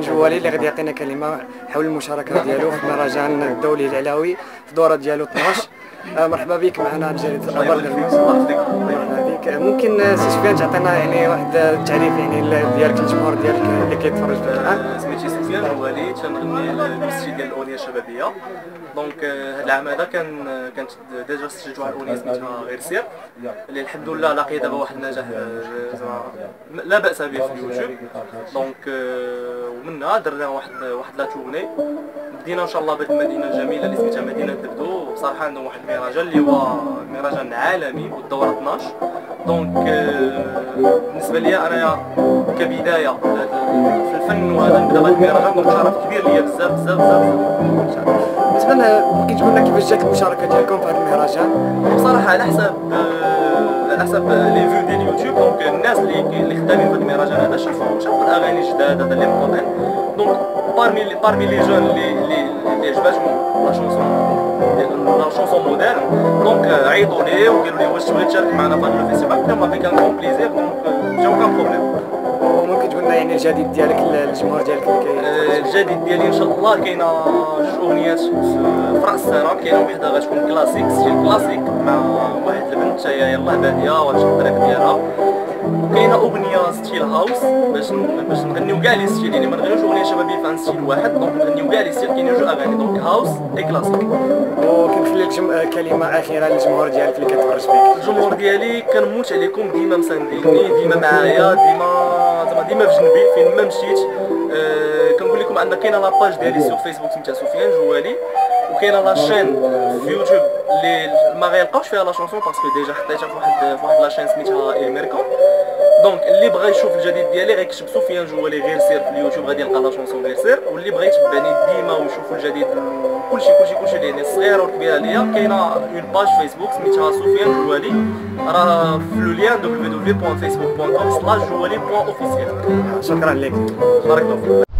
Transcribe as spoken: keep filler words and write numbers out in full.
سفيان جوالي اللي غادي يعطينا كلمه حول المشاركه ديالو في المهرجان الدولي العلوي في الدوره ديالو اثناش. آه مرحبا بك معنا جريدة الأخبار النرجسية. مرحبا بك. ممكن سي سفيان تعطينا يعني واحد التعريف يعني ديالك للجمهور ديالك اللي كيتفرج فيك الان؟ سميتي سفيان جوالي، تنغني المسجد ديال الاغنيه الشبابيه. دونك هذا العام هذا كان كانت ديجا سجلت واحد الاغنيه سميتها غير سير اللي الحمد لله لاقي دابا واحد النجاح لا باس به في اليوتيوب. دونك ومنها درنا واحد واحد لا تورني، بدينا ان شاء الله بهذه المدينه الجميله اللي سميتها مدينه دبدو. بصراحه عندهم واحد المهرجان اللي هو مهرجان عالمي والدوره اثناش. دونك بالنسبه لي انايا كبدايه في الفن وهذا نبدا بهذا المهرجان، دونك شرف كبير ليا بزاف بزاف بزاف. بالنسبه لنا ممكن تقول لنا كيفاش جات المشاركه ديالكم في هذا المهرجان؟ بصراحه على حسب على حسب لي فيو ديال اليوتيوب. دونك الناس اللي اللي خدامين في هذا المهرجان هذا شافوا شافوا الاغاني الجداد هذا اللي مطلعين. دونك بارمي بارمي لي جون اللي اللي اللي عجباتهم لا شونسون لا شونسون موديرن، دونك عيطوا لي وقالوا لي واش تبغي تشارك معنا في هذا الفيستيفال. قلت لهم كان كون بليزير. دونك جاو كان بروبليم. وممكن تقول لنا يعني الجديد ديالك للجمهور ديالك اللي كاين؟ الجديد ديالي ان شاء الله كاينه جوج اغنيات في راس السنه. كاينه وحده غتكون كلاسيك ستيل كلاسيك مع واحد البنت هي يلاه باديه وغتشد الطريق ديالها. وكاينه اغنيه ستيل هاوس باش باش نغنيو كاع لي ستيل، يعني ما نغنيوش اغنيه شبابيه في عن ستيل واحد. دونك نغنيو كاع لي ستيل، كاينين جوج اغاني دونك هاوس اي كلاسيك. وكنخلي لك جم... كلمه اخيره للجمهور ديالك اللي كيتفرج فيك. الجمهور ديالي كنموت عليكم، ديما مسانديني، ديما معايا، ديما زعما ديما في جنبي فين ما مشيت. أه كنقول لكم ان كاينه لاباج ديالي سور فيسبوك سميتها سفيان جوالي، وكاينه لاشين في يوتيوب اللي ما غيلقاوش فيها لا شونسون باسكو ديجا حطيتها في واحد في واحد لاشين سميتها الميركو. دونك اللي بغى يشوف الجديد ديالي غيكتب سفيان جوالي غير سير في اليوتيوب غادي يلقى لا شونسون غير سير. واللي بغى يتبعني ديما ويشوف الجديد كلشي كلشي كلشي يعني الصغيره والكبيره ليا، كاينه اون باج فيسبوك سميتها سفيان جوالي، راه في لو لين دبليو دبليو دبليو بوان فيسبوك بوان كوم سلاش جوالي بوان اوفيسيال. شكرا لك. بارك الله فيك.